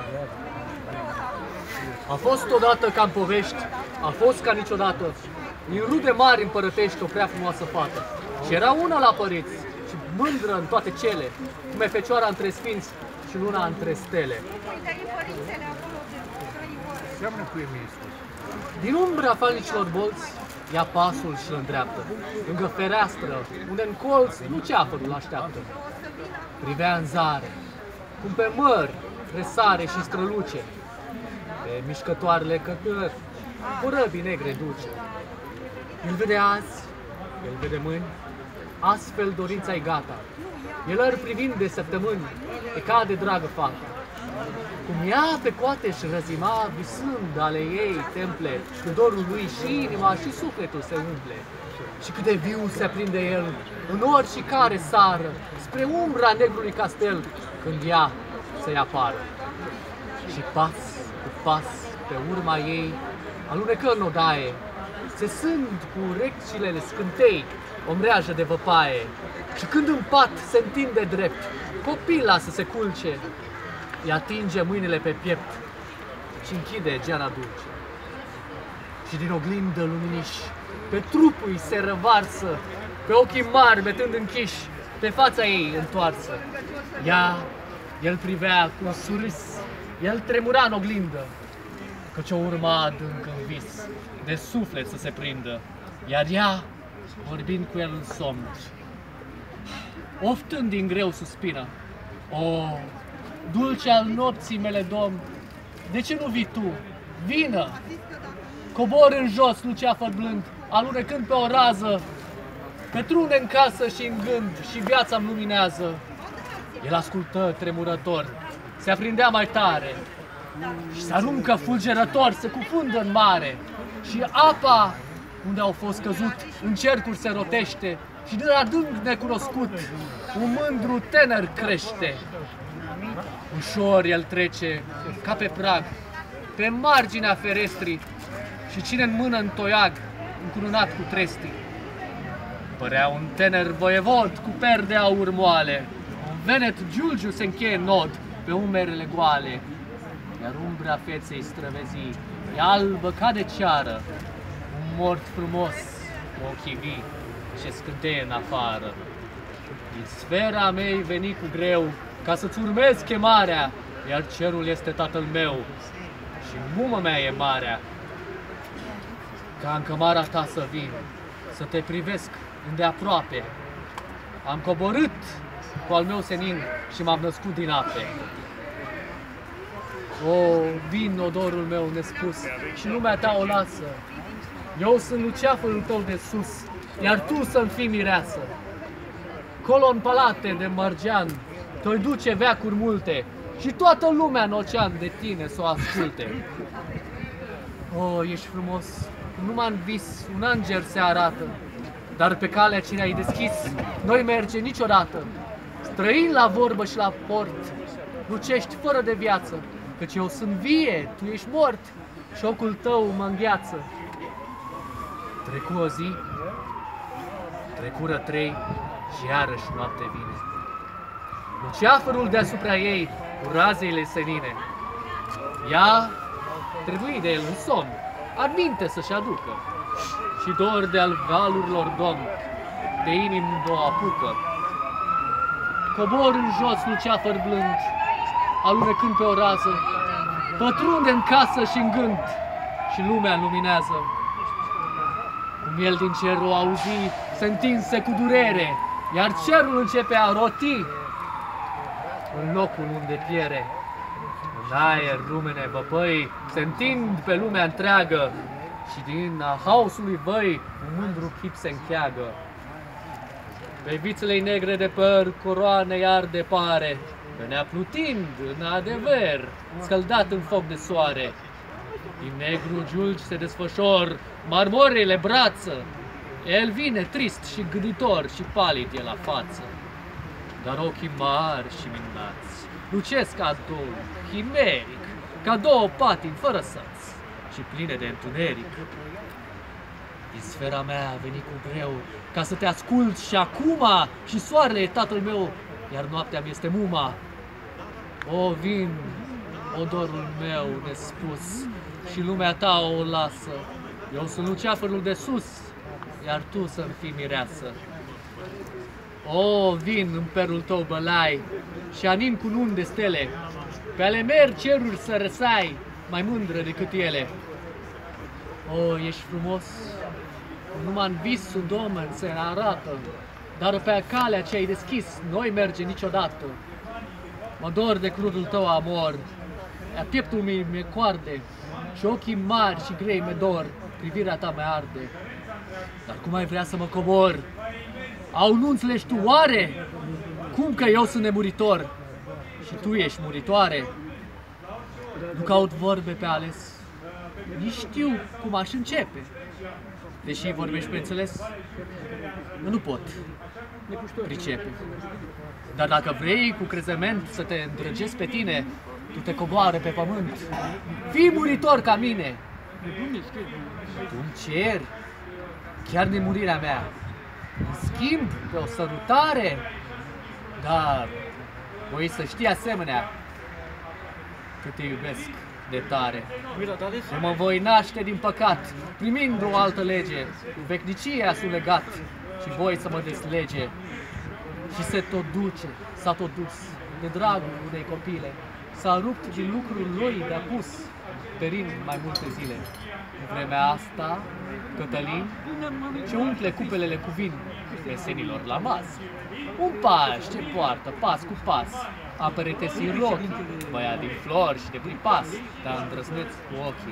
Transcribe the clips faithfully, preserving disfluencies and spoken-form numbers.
A fost odată ca în povești, a fost ca niciodată, din rude mari împărătești o prea frumoasă fată. Și era una la părinți, și mândră în toate cele, cum e fecioara între sfinți și luna între stele. Seamănă cu Eminescu. Din umbra falnicilor bolți, ia pasul și îl îndreaptă, lângă fereastră, unde în colț nu ceafărul așteaptă. Privea în zare, cum pe mări resare și străluce, pe mișcătoarele cătări, corăbii negre duce. El vede azi, el vede mâini, astfel dorința-i gata. El îl privind de săptămâni, e cade dragă fata. Cum ea pe coate își răzima, visând ale ei temple, cu dorul lui și inima și sufletul se umple. Și cât de viu se aprinde el, în ori și care sară, spre umbra negrului castel, când ea să-i apară. Și pas cu pas, pe urma ei, alunecă în odaie, țesând cu urecile scântei o mreajă de văpaie. Și când în pat se întinde drept, copila să se culce, îi atinge mâinile pe piept și închide geana dulce. Și din oglindă luminiș, pe trupul îi se răvarsă, pe ochii mari metând închiși, pe fața ei întoarsă. Ea, el privea cu un surâs, el tremura în oglindă, căci o urma adânc în vis, de suflet să se prindă, iar ea, vorbind cu el în somn, oftând din greu suspină: o, dulce al nopții mele, domn, de ce nu vii tu? Vină! Cobor în jos, luceafăr blând, alunecând pe o rază, pătrunde în casă și în gând, și viața-mi luminează. El ascultă tremurător, se aprindea mai tare și se aruncă fulgerător, se cufundă în mare. Și apa, unde au fost căzut, în cercuri se rotește și din adânc necunoscut un mândru tânăr crește. Ușor el trece, ca pe prag, pe marginea ferestrii și ține în mână în toiag, încununat cu trestii. Părea un tânăr voievod cu perde aur moale, un venet giulgiu se încheie în nod pe umerele goale, iar umbra feței străvezi e albă ca de ceară, un mort frumos cu ochii vii și scânteie în afară. Din sfera mei veni cu greu ca să-ți urmez chemarea, iar cerul este tatăl meu și muma mea e marea. Ca în cămara ta să vin, să te privesc îndeaproape. Am coborât cu al meu senin și m-am născut din ape. O, vin odorul meu nespus și lumea ta o lasă. Eu sunt luceafărul tău de sus, iar tu să-mi fii mireasă. Colo în palate de mărgean te-oi duce veacuri multe și toată lumea în ocean de tine s-o asculte. O, ești frumos, numai în vis un înger se arată, dar pe calea cine ai deschis nu-i merge niciodată. Străin la vorbă și la port, lucești fără de viață, căci eu sunt vie, tu ești mort și ocul tău mă îngheață. Trecu o zi, trecură trei și iarăși noapte vine. Luceafărul deasupra ei cu razele senine. Ea trebuie de el în somn, adminte să-și aducă, și dor de-al valurilor domn, de inim două apucă. Cobor în jos, luceafăr blând, alunecând pe o rază, pătrunde în casă și în gând, și lumea luminează. Cum el din cer o auzi, se întinse cu durere, iar cerul începe a roti în locul unde piere. În aer rumene văpăi se întind pe lumea întreagă și din a haosului văi un mândru chip se încheagă. Pe vițele negre de păr coroane iar de pare, venea plutind în adevăr, scăldat în foc de soare. Din negru giulgi se desfășor, marmorile brață, el vine trist și gânditor și palid e la față. Dar ochii mari și minunați lucesc ca două, chimeric, ca două patini fără săți și pline de întuneric. Din sfera mea a venit cu greu ca să te ascult și acuma, și soarele e tatăl meu, iar noaptea mi este muma. O, vin, odorul meu de spus și lumea ta o lasă. Eu sunt luceafărul de sus, iar tu să-mi fii mireasă. O, vin în perul tău bălai și anin cu luni de stele, pe ale merg ceruri să răsai, mai mândră decât ele. O, ești frumos, numai în vis un domen se arată, dar pe calea ce ai deschis noi merge niciodată. Mă dor de crudul tău amor, iar pieptul meu mi-e coarde și ochii mari și grei mi dor, privirea ta mă arde. Dar cum ai vrea să mă cobor? Au nu înțelegi tu oare? Cum că eu sunt nemuritor și tu ești muritoare? Nu caut vorbe pe ales, nici știu cum aș începe. Deși vorbești pe înțeles, nu pot pricepe. Dar dacă vrei cu crezăment să te îndrăgesc pe tine, tu te coboară pe pământ. Fii muritor ca mine! Tu-mi ceri chiar nemurirea mea. În schimb, pe o sărutare, dar voi să știi asemenea că te iubesc de tare. Și mă voi naște din păcat, primind o altă lege, cu veșnicia sunt legat și voi să mă deslege. Și se tot duce, s-a tot dus, de dragul unei copile, s-a rupt din lucrul lui de apus, perind mai multe zile. În vremea asta, Cătălin ce umple cupelele cu vin mesenilor la masă. Un paș ce poartă pas cu pas, apărete sirochii, băiat din flori și de pripas, dar îndrăzneți cu ochii.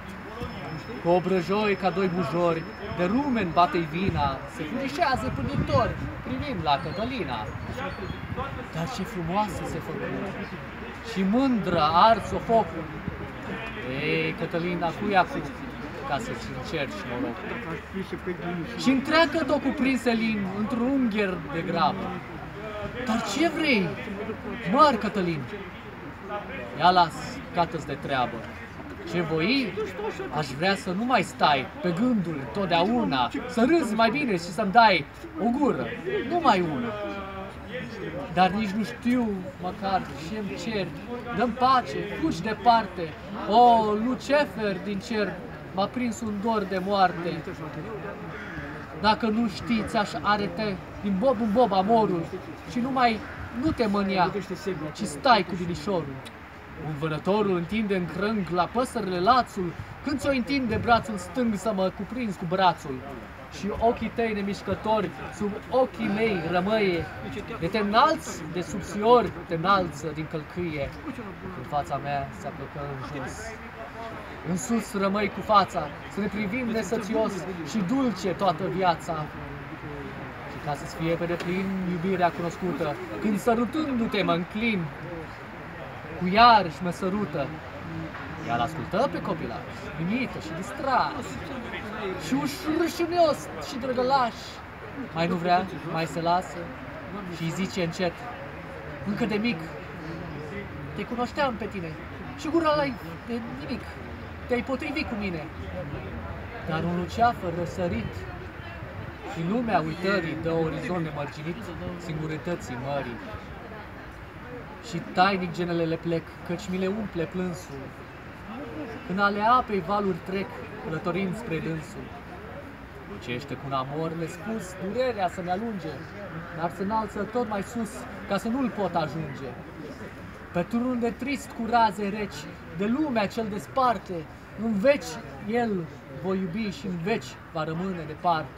Cu obrăjoi ca doi bujori, de rumen bate-i vina, se furișează pârnitor, privind la Cătălina. Dar ce frumoasă se făcu și mândră ars-o focul. Ei, Cătălina, cui acum, ca să-ți încerci noroc. Și întreagă tot cuprinse lin într-un ungher de grabă. Dar ce vrei, măr Cătălin? Ia las, cată-ți de treabă. Ce voi? Aș vrea să nu mai stai pe gânduri totdeauna, să râzi mai bine și să-mi dai o gură, numai una. Dar nici nu știu măcar ce-mi cer, dă-mi pace, fugi departe. O, Lucefer din cer, m-a prins un dor de moarte. Dacă nu știi, ți-aș arete din bob în bob amorul și numai nu te mânia, ci stai cu binișorul. Un vânătorul întinde în crâng la păsările lațul, când ți-o întinde brațul stâng să mă cuprinzi cu brațul. Și ochii tăi nemișcători sub ochii mei rămâie, de te înalți de subțiori, te înalță din călcâie. În fața mea se aplecă în jos. În sus rămâi cu fața, să ne privim nesățios și dulce toată viața. Și ca să-ți fie pe deplin iubirea cunoscută, când sărutându-te mă înclin, cu iarăși mă sărută. Ea l-ascultă pe copilaș, imită și distras, și ușurșunios și drăgălaș. Mai nu vrea, mai se lasă și îi zice încet: încă de mic te cunoșteam pe tine și gura la de nimic, te-ai potrivit cu mine. Dar un luceafăr răsărit și lumea uitării dă orizont nemărginit singurătății mării. Și tainic genelele plec, căci mi le umple plânsul. Când ale apei valuri trec, rătorind spre dânsul. Lucește cu un amor nespus, durerea să-mi alunge, dar se înalță tot mai sus, ca să nu-l pot ajunge. Pe turnul de trist cu raze reci, de lumea cel desparte, în veci el voi iubi și în veci va rămâne departe.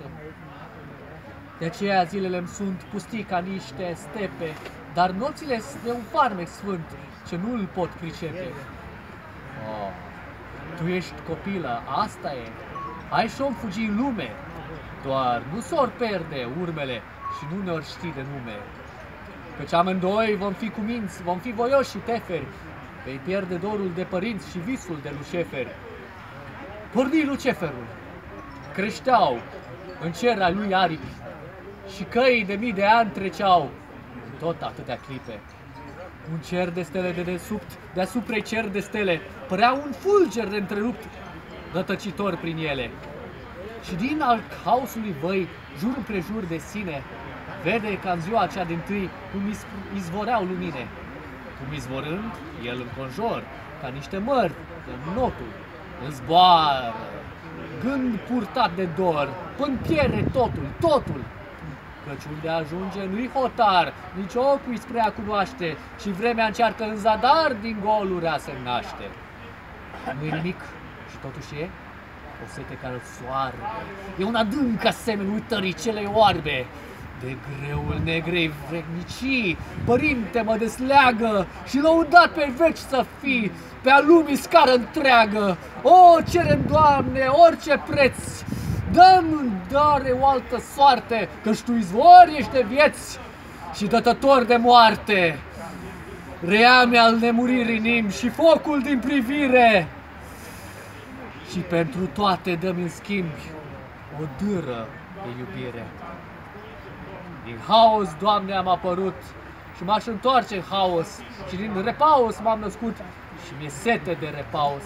De aceea zilele-mi sunt pustii ca niște stepe, dar nopțile de un farmec sfânt, ce nu-l pot pricepe. Oh, tu ești copilă, asta e, ai și-om fugi în lume, doar nu s-or pierde urmele și nu ne-or ști de nume. Căci amândoi vom fi cuminți, vom fi voioși și teferi, vei pierde dorul de părinți și visul de lucefer. Porni Luceferul, creșteau în cer al lui aripi și căi de mii de ani treceau tot atâtea clipe. Un cer de stele de desubt, deasupra cer de stele, părea un fulger de întrerupt, rătăcitor prin ele. Și din al haosului văi, jur împrejur de sine, vede ca în ziua cea din-tâi cum izvoreau lumine. Cum izvorând, el înconjor, ca niște mări, în notul, îl zboară, gând purtat de dor, până pierde totul, totul. Căci unde ajunge nu-i hotar, nici ocui spre a cunoaște, și vremea încearcă în zadar din goluri a se naște. Nu-i nimic și totuși e o sete care îl soarbe, e un adânc asemenea uitării celei oarbe. De greul negrei vrednicii, Părinte, mă desleagă și lăudat pe veci să fii, pe-a lumii scară întreagă. O, cerem, Doamne, orice preț, dă-mi dare o altă soarte, căci Tu izvor ești de vieți și dătător de moarte. Reame al nemuririi nim și focul din privire, și pentru toate dă-mi în schimb o dâră de iubire. Din haos, Doamne, am apărut și m-aș întoarce în haos, și din repaus m-am născut și mi-e sete de repaus.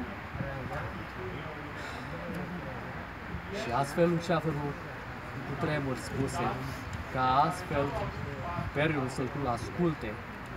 Și astfel Luceafărul cu tremur spuse, ca astfel Hiperion să-l asculte.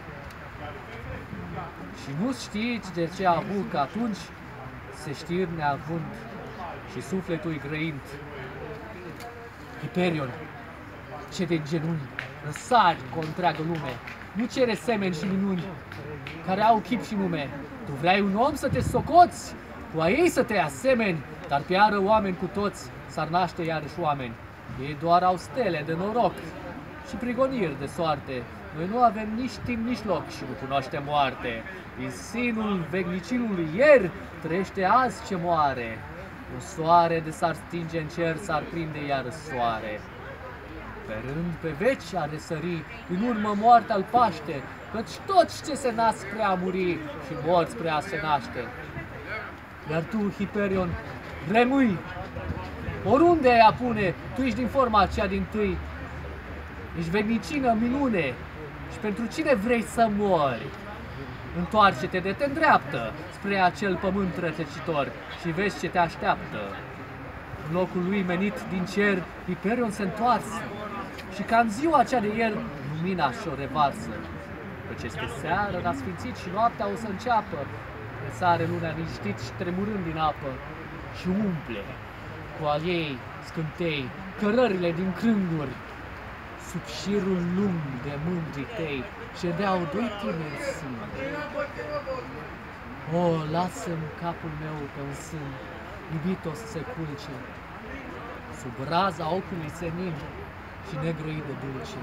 Și nu știți de ce a avut că atunci se știri neavând și sufletul-i grăind. Hiperion, ce de genunchi, răsari cu o întreagă lume, nu cere semeni și minuni, care au chip și nume. Tu vrei un om să te socoți, cu a ei să te asemeni, dar pe iară oameni cu toți s-ar naște iarăși oameni. Ei doar au stele de noroc și prigoniri de soarte. Noi nu avem nici timp, nici loc și nu cunoaștem moarte. Din sinul vegnicinului ieri trăiește azi ce moare. Un soare de s-ar stinge în cer, s-ar prinde iară soare. Pe rând, pe veci a răsări, din urmă moartea-l paște, căci toți ce se nasc spre a muri și mor spre a se naște. Iar tu, Hiperion, rămâi, oriunde ai apune, tu ești din forma aceea dintâi, ești vegnicină, minune, și pentru cine vrei să mori? Întoarce-te de te îndreaptă spre acel pământ rătăcitor și vezi ce te așteaptă. În locul lui menit din cer, Hiperion se întoarce și ca în ziua aceea de ieri, lumina și-o revarsă. Căci este seară, n-a sfințit și noaptea o să înceapă. Sare luna liniștit și tremurând din apă și umple cu al ei scântei cărările din crânguri. Sub șirul lung de mândrii tăi ședeau doi tineri singuri. O, lasă-mi capul meu pe un sân, iubit o să se culce, sub raza ochiului senin și negrăit de dulce.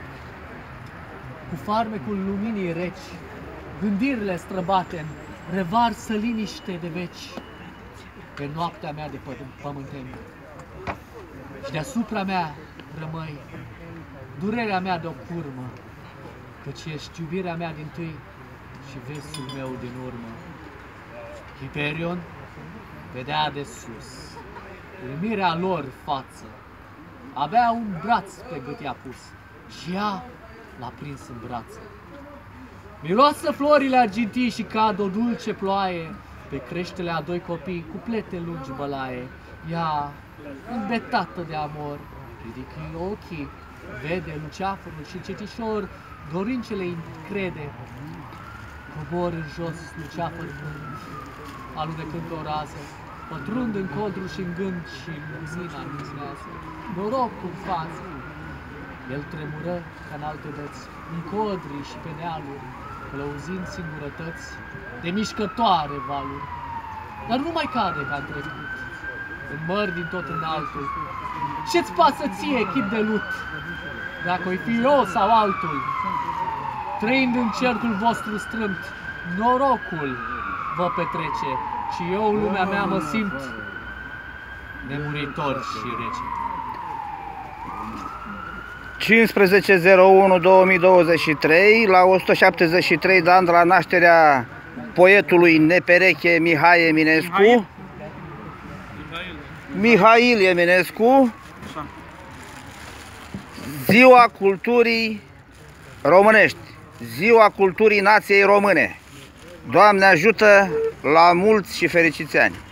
Cu farmecul luminii reci, gândirile străbate revarsă liniște de veci pe noaptea mea de pământeni. Și deasupra mea rămâi durerea mea de o curmă, căci ești iubirea mea dintâi și vesul meu din urmă. Hiperion vedea de sus, uimirea lor față, avea un braț pe gât i-a pus și ea l-a prins în brață. Miroasă florile argintii și cad o dulce ploaie pe creștele a doi copii cu plete lungi bălaie. Ea, îmbetată de amor, ridică ochii, vede Luceafărul și cetișor, dorind ce le crede. Cobor în jos Luceafăr când, alunecând o rază, pătrund în codru și în gând și lumina luminează. Noroc în față! El tremură ca în alte dăți, în codri și pe nealuri, călăuzind singurătăți de mișcătoare valuri. Dar nu mai cade ca în trecut, în mări din tot înaltul. Ce-ți pasă ție, chip de lut, dacă-i fi eu sau altul? Trăind în cercul vostru strâmt, norocul vă petrece și eu, lumea mea, mă simt nemuritor și rece. cincisprezece zero unu două mii douăzeci și trei, la o sută șaptezeci și trei de ani de la nașterea poetului Nepereche Mihai Eminescu, Mihail Eminescu, Ziua Culturii Românești, Ziua Culturii Nației Române. Doamne ajută la mulți și fericiți ani!